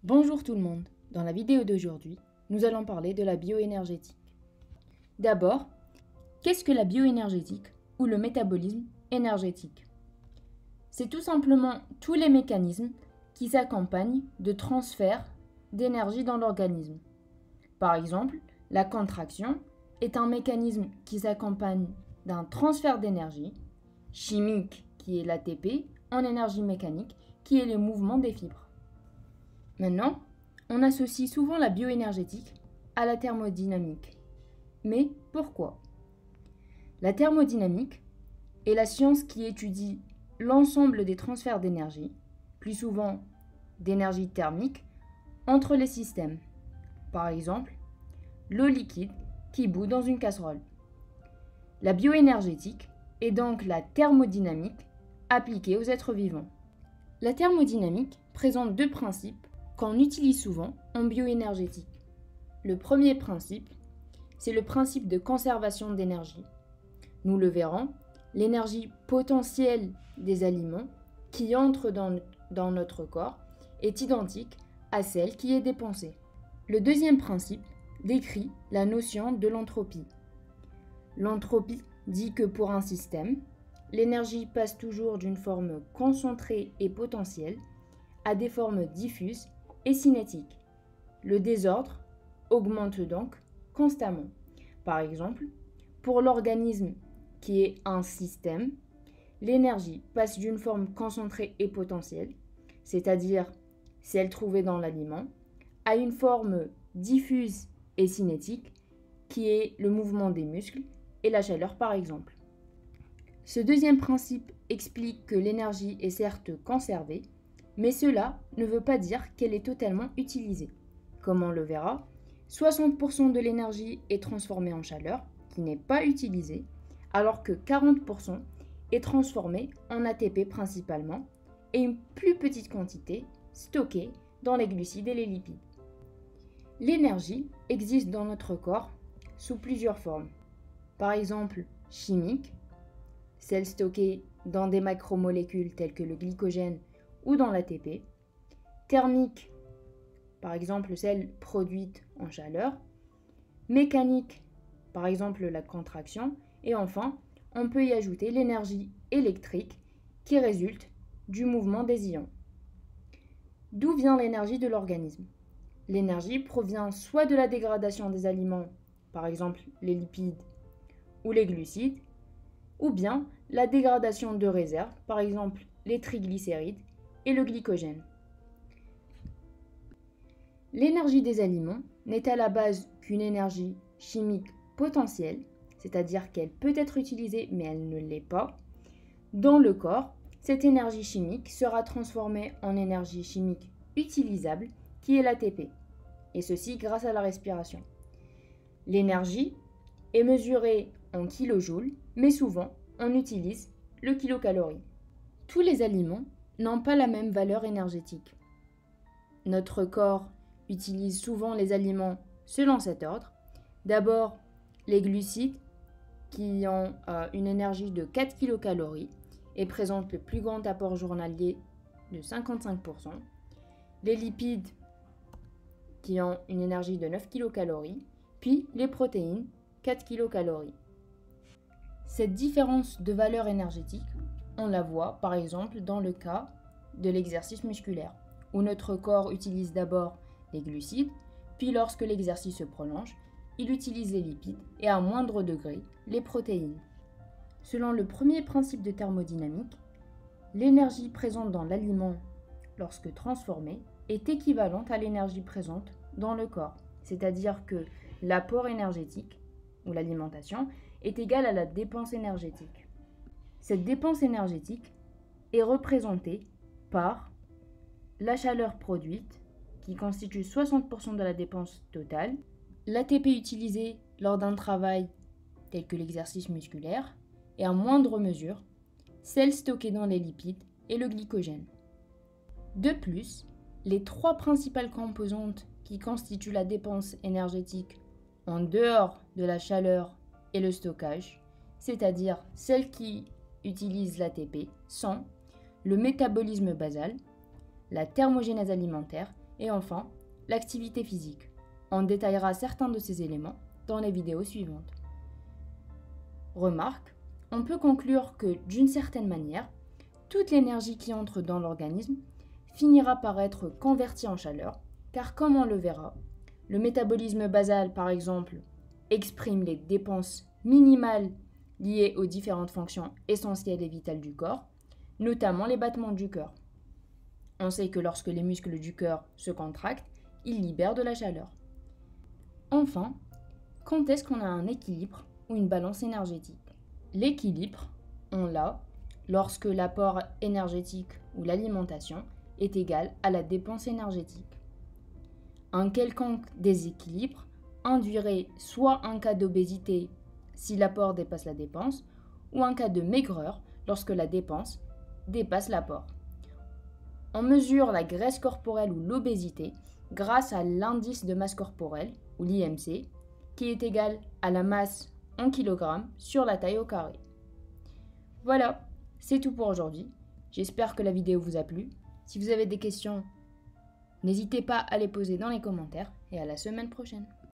Bonjour tout le monde, dans la vidéo d'aujourd'hui, nous allons parler de la bioénergétique. D'abord, qu'est-ce que la bioénergétique ou le métabolisme énergétique? C'est tout simplement tous les mécanismes qui s'accompagnent de transferts d'énergie dans l'organisme. Par exemple, la contraction est un mécanisme qui s'accompagne d'un transfert d'énergie chimique qui est l'ATP en énergie mécanique qui est le mouvement des fibres. Maintenant, on associe souvent la bioénergétique à la thermodynamique. Mais pourquoi? La thermodynamique est la science qui étudie l'ensemble des transferts d'énergie, plus souvent d'énergie thermique, entre les systèmes. Par exemple, l'eau liquide qui bout dans une casserole. La bioénergétique est donc la thermodynamique appliquée aux êtres vivants. La thermodynamique présente deux principes qu'on utilise souvent en bioénergétique. Le premier principe, c'est le principe de conservation d'énergie. Nous le verrons, l'énergie potentielle des aliments qui entrent dans notre corps est identique à celle qui est dépensée. Le deuxième principe décrit la notion de l'entropie. L'entropie dit que pour un système, l'énergie passe toujours d'une forme concentrée et potentielle à des formes diffuses et cinétiques. Le désordre augmente donc constamment. Par exemple, pour l'organisme qui est un système, l'énergie passe d'une forme concentrée et potentielle, c'est-à-dire celle trouvée dans l'aliment, à une forme diffuse et cinétique qui est le mouvement des muscles et la chaleur par exemple. Ce deuxième principe explique que l'énergie est certes conservée, mais cela ne veut pas dire qu'elle est totalement utilisée. Comme on le verra, 60% de l'énergie est transformée en chaleur, qui n'est pas utilisée, alors que 40% est transformée en ATP principalement, et une plus petite quantité stockée dans les glucides et les lipides. L'énergie existe dans notre corps sous plusieurs formes. Par exemple, chimique, celle stockée dans des macromolécules telles que le glycogène ou dans l'ATP, thermique, par exemple celle produite en chaleur, mécanique, par exemple la contraction, et enfin, on peut y ajouter l'énergie électrique qui résulte du mouvement des ions. D'où vient l'énergie de l'organisme? L'énergie provient soit de la dégradation des aliments, par exemple les lipides ou les glucides, ou bien la dégradation de réserves, par exemple les triglycérides et le glycogène. L'énergie des aliments n'est à la base qu'une énergie chimique potentielle, c'est-à-dire qu'elle peut être utilisée mais elle ne l'est pas. Dans le corps, cette énergie chimique sera transformée en énergie chimique utilisable qui est l'ATP, et ceci grâce à la respiration. L'énergie est mesurée en kilojoules, mais souvent on utilise le kilocalorie. Tous les aliments n'ont pas la même valeur énergétique. Notre corps utilise souvent les aliments selon cet ordre. D'abord, les glucides qui ont une énergie de 4 kilocalories et présentent le plus grand apport journalier de 55%. Les lipides qui ont une énergie de 9 kilocalories, puis les protéines, 4 kilocalories. Cette différence de valeur énergétique, on la voit par exemple dans le cas de l'exercice musculaire, où notre corps utilise d'abord les glucides, puis lorsque l'exercice se prolonge, il utilise les lipides et à moindre degré les protéines. Selon le premier principe de thermodynamique, l'énergie présente dans l'aliment lorsque transformée est équivalente à l'énergie présente dans le corps, c'est-à-dire que l'apport énergétique ou l'alimentation est égale à la dépense énergétique. Cette dépense énergétique est représentée par la chaleur produite, qui constitue 60% de la dépense totale, l'ATP utilisé lors d'un travail tel que l'exercice musculaire, et à moindre mesure, celle stockée dans les lipides et le glycogène. De plus, les trois principales composantes qui constituent la dépense énergétique en dehors de la chaleur et le stockage, c'est-à-dire celles qui utilisent l'ATP, sont le métabolisme basal, la thermogénèse alimentaire Et enfin, l'activité physique. On détaillera certains de ces éléments dans les vidéos suivantes. Remarque, on peut conclure que d'une certaine manière, toute l'énergie qui entre dans l'organisme finira par être convertie en chaleur, car comme on le verra, le métabolisme basal, par exemple, exprime les dépenses minimales liées aux différentes fonctions essentielles et vitales du corps, notamment les battements du cœur. On sait que lorsque les muscles du cœur se contractent, ils libèrent de la chaleur. Enfin, quand est-ce qu'on a un équilibre ou une balance énergétique? L'équilibre, on l'a lorsque l'apport énergétique ou l'alimentation est égal à la dépense énergétique. Un quelconque déséquilibre induirait soit un cas d'obésité si l'apport dépasse la dépense, ou un cas de maigreur lorsque la dépense dépasse l'apport. On mesure la graisse corporelle ou l'obésité grâce à l'indice de masse corporelle, ou l'IMC, qui est égal à la masse en kilogrammes sur la taille au carré. Voilà, c'est tout pour aujourd'hui. J'espère que la vidéo vous a plu. Si vous avez des questions, n'hésitez pas à les poser dans les commentaires et à la semaine prochaine.